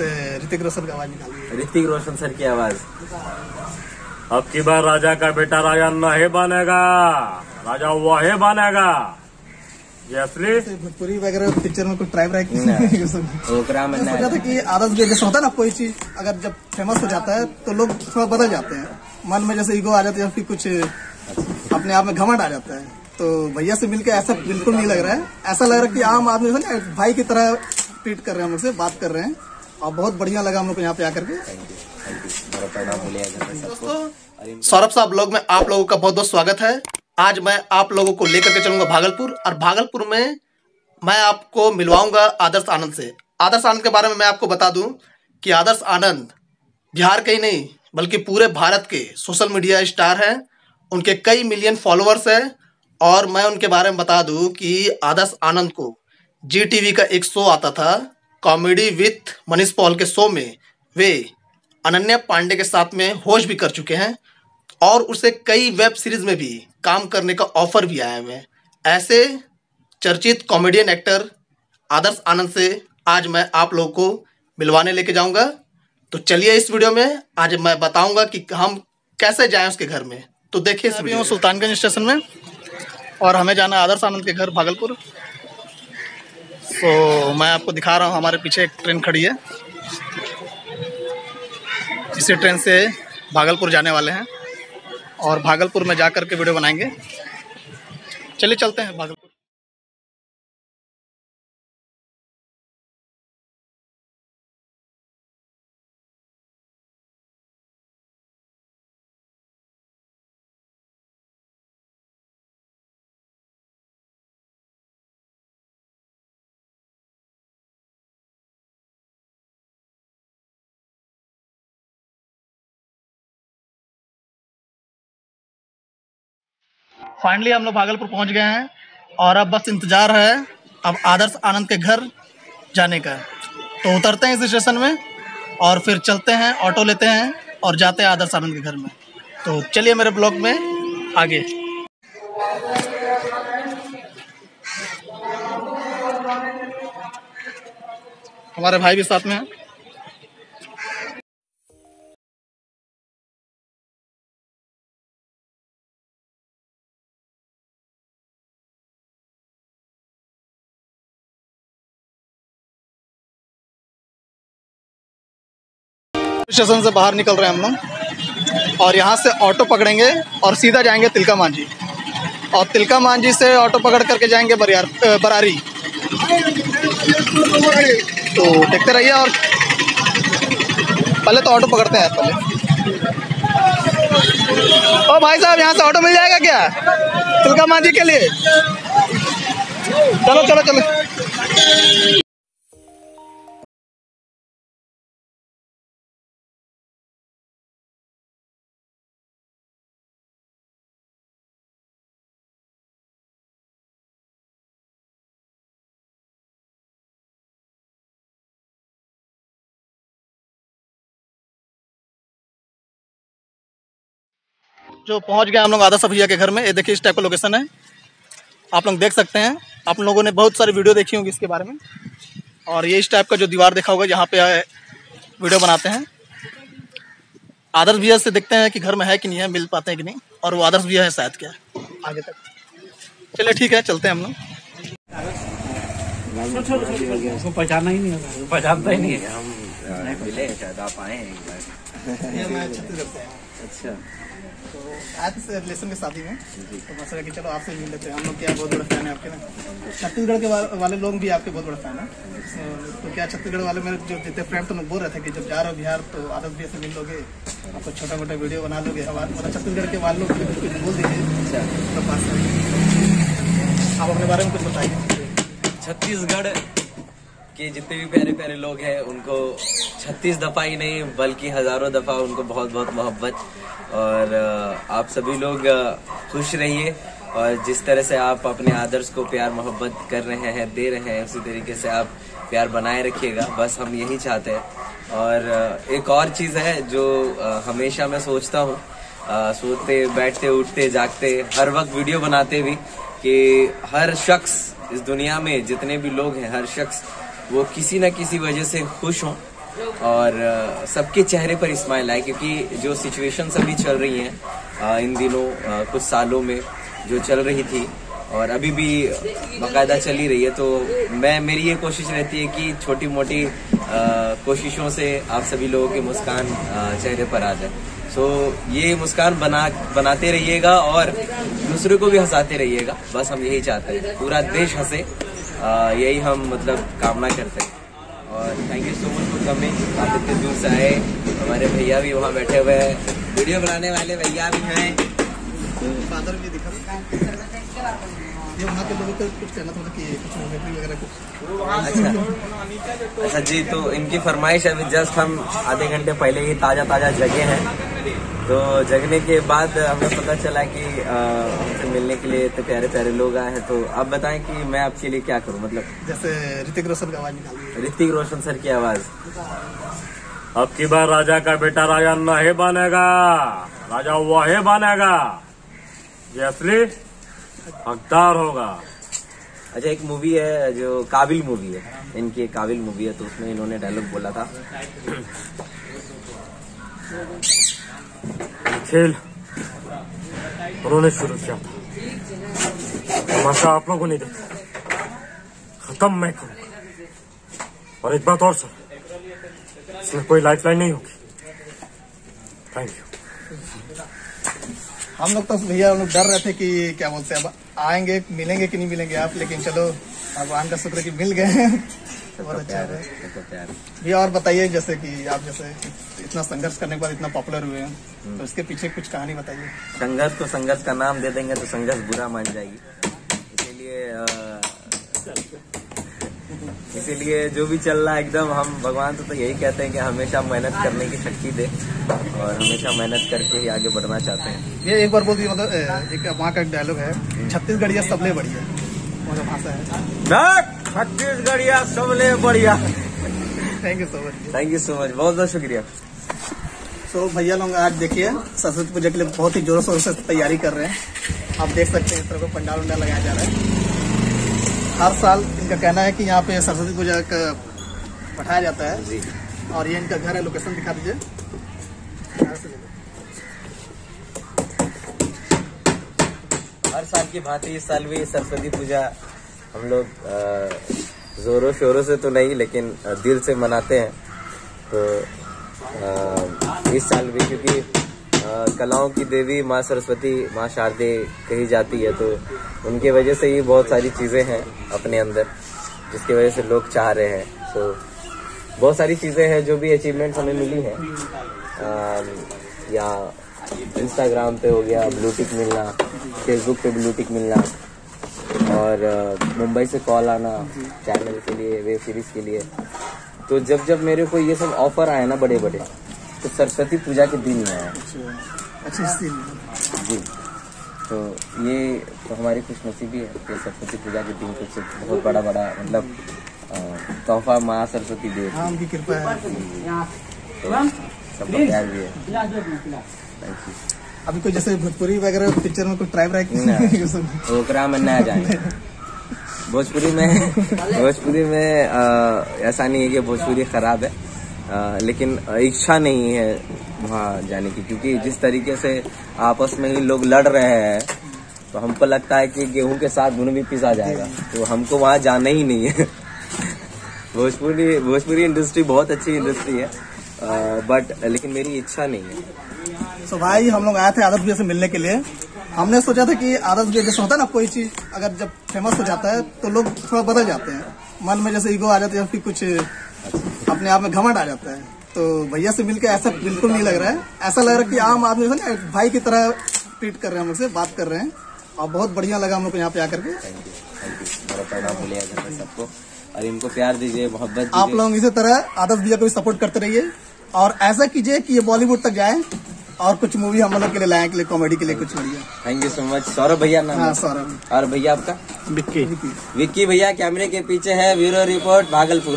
से ऋतिक रोशन की आवाज निकाली है। ऋतिक रोशन सर की आवाज। अब की बार राजा का बेटा राजा नहीं बनेगा, राजा वही बनेगा। ये असली भोजपुरी वगैरह पिक्चर में कोई ट्राइब राइट ओकरा में सोचा था कि आदर्श भी जैसे होता है ना, कोई चीज अगर जब फेमस हो जाता है तो लोग थोड़ा बदल जाते हैं, मन में जैसे ईगो आ जाती है, फिर कुछ अपने आप में घमंड आ जाता है। तो भैया से मिलकर ऐसा बिल्कुल नहीं लग रहा है। ऐसा लग रहा है कि आम आदमी से ना भाई की तरह ट्रीट कर रहे हैं, हम लोग से बात कर रहे हैं, और बहुत बढ़िया लगा हम लोग को यहाँ पे आकर के। सौरभ साहब ब्लॉग में आप लोगों का बहुत बहुत स्वागत है। आज मैं आप लोगों को लेकर के चलूंगा भागलपुर, और भागलपुर में मैं आपको मिलवाऊंगा आदर्श आनंद से। आदर्श आनंद के बारे में मैं आपको बता दूं कि आदर्श आनंद बिहार के ही नहीं बल्कि पूरे भारत के सोशल मीडिया स्टार हैं। उनके कई मिलियन फॉलोअर्स हैं, और मैं उनके बारे में बता दूं कि आदर्श आनंद को GTV का एक शो आता था, कॉमेडी विथ मनीष पॉल के शो में वे अनन्या पांडे के साथ में होस्ट भी कर चुके हैं, और उसे कई वेब सीरीज में भी काम करने का ऑफर भी आया है। ऐसे चर्चित कॉमेडियन एक्टर आदर्श आनंद से आज मैं आप लोगों को मिलवाने लेके जाऊंगा। तो चलिए इस वीडियो में आज मैं बताऊंगा कि हम कैसे जाएं उसके घर में। तो देखिए, अभी हूँ सुल्तानगंज स्टेशन में और हमें जाना है आदर्श आनंद के घर भागलपुर। तो मैं आपको दिखा रहा हूँ, हमारे पीछे एक ट्रेन खड़ी है, इसी ट्रेन से भागलपुर जाने वाले हैं और भागलपुर में जाकर के वीडियो बनाएंगे। चलिए चलते हैं भागलपुर। फाइनली हम लोग भागलपुर पहुंच गए हैं और अब बस इंतज़ार है अब आदर्श आनंद के घर जाने का। तो उतरते हैं इस स्टेशन में और फिर चलते हैं, ऑटो लेते हैं और जाते हैं आदर्श आनंद के घर में। तो चलिए मेरे ब्लॉग में आगे। हमारे भाई भी साथ में हैं। स्टेशन से बाहर निकल रहे हैं हम लोग और यहाँ से ऑटो पकड़ेंगे और सीधा जाएंगे तिलका मांझी, और तिलका मांझी से ऑटो पकड़ करके जाएंगे बरारी। तो देखते रहिए, और पहले तो ऑटो पकड़ते हैं पहले। ओ भाई साहब, यहाँ से ऑटो मिल जाएगा क्या तिलका मांझी के लिए? चलो चलो चलो। जो पहुंच गए हम लोग आदर्श भैया के घर में। ये देखिए, इस टाइप का लोकेशन है, आप लोग देख सकते हैं। आप लोगों ने बहुत सारी वीडियो देखी होंगी इसके बारे में, और ये इस टाइप का जो दीवार देखा होगा जहाँ पे वीडियो बनाते हैं। आदर्श भैया से देखते हैं कि घर में है कि नहीं है, मिल पाते हैं कि नहीं, और वो आदर्श भैया है शायद क्या आगे तक। चलिए ठीक है, चलते हैं हम लोग। उसको पहचाना ही नहीं है, पहचानता ही नहीं है। हम मिले शायद, आप आए हैं एक बार। मैं छत्तीसगढ़ से। अच्छा, तो आए थे रिलेशन के शादी में, तो मैं सोचा कि चलो आपसे मिल लेते हैं। हम लोग क्या बहुत बड़ा फैन है आपके ना, छत्तीसगढ़ के वाले लोग भी आपके बहुत बड़ा फैन है। तो क्या छत्तीसगढ़ वाले मेरे जो जितने फ्रेंड तो बोल रहे थे कि जब जा रहे हो बिहार तो आदर्श भैया से मिल लोगे, आपको छोटा मोटा वीडियो बना लोगे। हमारा छत्तीसगढ़ के वाले लोग कुछ बोल दीजिए तो पास आप अपने बारे में कुछ बताइए। छत्तीसगढ़ के जितने भी प्यारे प्यारे लोग हैं उनको 36 दफ़ा ही नहीं बल्कि हज़ारों दफ़ा उनको बहुत बहुत मोहब्बत। और आप सभी लोग खुश रहिए, और जिस तरह से आप अपने आदर्श को प्यार मोहब्बत कर रहे हैं, दे रहे हैं, उसी तरीके से आप प्यार बनाए रखिएगा। बस हम यही चाहते हैं। और एक और चीज़ है जो हमेशा मैं सोचता हूँ, सोते बैठते उठते जागते हर वक्त वीडियो बनाते भी, कि हर शख्स इस दुनिया में जितने भी लोग हैं, हर शख्स वो किसी न किसी वजह से खुश हों और सबके चेहरे पर स्माइल आए, क्योंकि जो सिचुएशन अभी चल रही हैं इन दिनों, कुछ सालों में जो चल रही थी और अभी भी बाकायदा चली रही है, तो मेरी ये कोशिश रहती है कि छोटी मोटी कोशिशों से आप सभी लोगों के मुस्कान चेहरे पर आ जाए। सो ये मुस्कान बनाते रहिएगा और दूसरों को भी हंसाते रहिएगा, बस हम यही चाहते हैं, पूरा देश हंसे, यही हम मतलब कामना करते हैं। और thank you so much for coming. आप इतने दूर से आए, हमारे भैया भी वहाँ बैठे हुए हैं, वीडियो बनाने वाले भैया भी हैं। फादर भी दिखा, ये वहाँ के लोगों को कुछ कहना था कि कुछ मूवी वगैरह कुछ। अच्छा जी, तो इनकी फरमाइश अभी जस्ट हम आधे घंटे पहले ही ताज़ा जगे हैं, तो जगने के बाद हमें पता चला कि हमसे मिलने के लिए इतने प्यारे प्यारे लोग आए हैं। तो आप बताएं कि मैं आपके लिए क्या करूं, मतलब जैसे ऋतिक रोशन की आवाज निकाली। ऋतिक रोशन सर की आवाज। अब की बार राजा का बेटा राजा नहीं बनेगा, राजा वही बनेगा ये असली हकदार होगा। अच्छा, एक मूवी है जो काबिल मूवी है, इनकी काबिल मूवी है, तो उसमें इन्होंने डायलॉग बोला था, खेल उन्होंने शुरू किया था, तमाशा आप लोगों ने देखा, खत्म मैं करूंगा। और एक बात और सर, इसमें कोई लाइफलाइन नहीं होगी। Thank you. हम लोग तो भैया हम लोग डर रहे थे कि क्या बोलते हैं अब आएंगे, मिलेंगे कि नहीं मिलेंगे आप, लेकिन चलो भगवान का शुक्र कि मिल गए तो बहुत अच्छा है भैया। और बताइए, जैसे कि आप जैसे इतना संघर्ष करने के बाद इतना पॉपुलर हुए हैं, तो इसके पीछे कुछ कहानी बताइए। संघर्ष तो संघर्ष का नाम दे देंगे तो संघर्ष बुरा मान जाएगी, इसीलिए जो भी चल रहा है एकदम हम भगवान से तो यही कहते हैं कि हमेशा मेहनत करने की शक्ति दे और हमेशा मेहनत करके ही आगे बढ़ना चाहते हैं। ये एक बार बोल दिए, मतलब एक वहाँ का एक डायलॉग है, छत्तीसगढ़िया सबले बढ़िया, मतलब भाषा है छत्तीसगढ़िया सबले बढ़िया। Thank you so much. Thank you so much, बहुत बहुत शुक्रिया। तो भैया लोग आज देखिए सरस्वती पूजा के लिए बहुत ही जोरों शोरों से तैयारी कर रहे हैं। आप देख सकते हैं इस तरह को पंडाल उंडाल लगाया जा रहा है। हर साल इनका कहना है कि यहाँ पे सरस्वती पूजा का बैठाया जाता है जी। और ये इनका घर है, लोकेशन दिखा दीजिए। हर साल की भांति इस साल भी सरस्वती पूजा हम लोग जोरों शोरों से तो नहीं, लेकिन दिल से मनाते हैं। तो इस साल भी क्योंकि कलाओं की देवी माँ सरस्वती, माँ शारदे कही जाती है, तो उनके वजह से ही बहुत सारी चीज़ें हैं अपने अंदर, जिसकी वजह से लोग चाह रहे हैं। तो बहुत सारी चीज़ें हैं जो भी अचीवमेंट्स हमें मिली हैं, या इंस्टाग्राम पे हो गया ब्लू टिक मिलना, फेसबुक पे ब्लू टिक मिलना, और मुंबई से कॉल आना चैनल के लिए, वेब सीरीज के लिए। तो जब मेरे को ये सब ऑफर आए ना बड़े बड़े, तो सरस्वती पूजा के दिन में आया। अच्छा जी, तो ये तो हमारी खुशनसीबी है कि सरस्वती पूजा के दिन कुछ बहुत बड़ा मतलब तोहफा माँ सरस्वती दे, हाँ, उनकी कृपा है। तो सबका प्यार भी है। Thank you. अभी कोई जैसे भोजपुरी वगैरह पिक्चर में कोई ट्राइब रहा ओकरा में नया जाए। भोजपुरी में ऐसा नहीं है कि भोजपुरी खराब है, लेकिन इच्छा नहीं है वहाँ जाने की, क्योंकि जिस तरीके से आपस में ही लोग लड़ रहे हैं, तो हमको लगता है कि गेहूं के साथ घुन भी पिसा जाएगा, तो हमको वहाँ जाना ही नहीं है। भोजपुरी इंडस्ट्री बहुत अच्छी इंडस्ट्री है, बट लेकिन मेरी इच्छा नहीं है। तो भाई हम लोग आए थे आदर्श भैया से मिलने के लिए। हमने सोचा था कि आदर्श भैया जैसे होता है ना, कोई चीज अगर जब फेमस हो जाता है तो लोग थोड़ा बदल जाते हैं, मन में जैसे ईगो आ जाती है, फिर कुछ अपने आप में घमंड आ जाता है। तो भैया से मिलकर ऐसा बिल्कुल नहीं लग रहा है, ऐसा लग रहा है कि आम आदमी से ना भाई की तरह ट्रीट कर रहे हैं, हम लोग से बात कर रहे हैं, और बहुत बढ़िया लगा हम लोग को यहाँ पे आकर के। Thank you. मेरा प्रणाम बोलिएगा सबको, और इनको प्यार दीजिए, मोहब्बत दीजिए। आप लोग इसी तरह आदर्श भैया को भी सपोर्ट करते रहिए, और ऐसा कीजिए कि ये बॉलीवुड तक जाए और कुछ मूवी हम लोग के लिए लाए, के लिए कॉमेडी के लिए कुछ बढ़िया। Thank you so much. Saurabh भैया नाम? हाँ, सौरभ। और भैया आपका? विक्की भैया कैमरे के पीछे है, ब्यूरो रिपोर्ट भागलपुर।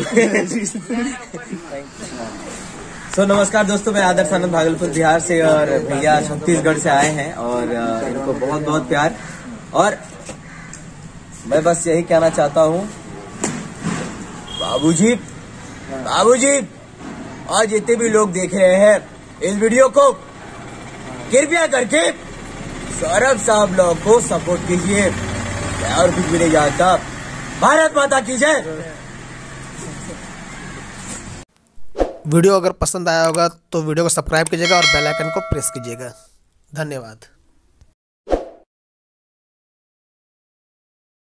सो नमस्कार दोस्तों, मैं आदर्श आनंद भागलपुर बिहार से, और भैया छत्तीसगढ़ से आए हैं, और इनको बहुत बहुत प्यार। और मैं बस यही कहना चाहता हूँ, बाबूजी आज जितने भी लोग देख रहे हैं इस वीडियो को कृपया करके सौरभ साहब लोग को सपोर्ट कीजिए। और कुछ भी नहीं जानता। भारत माता की जय। वीडियो अगर पसंद आया होगा तो वीडियो को सब्सक्राइब कीजिएगा और बेल आइकन को प्रेस कीजिएगा। धन्यवाद।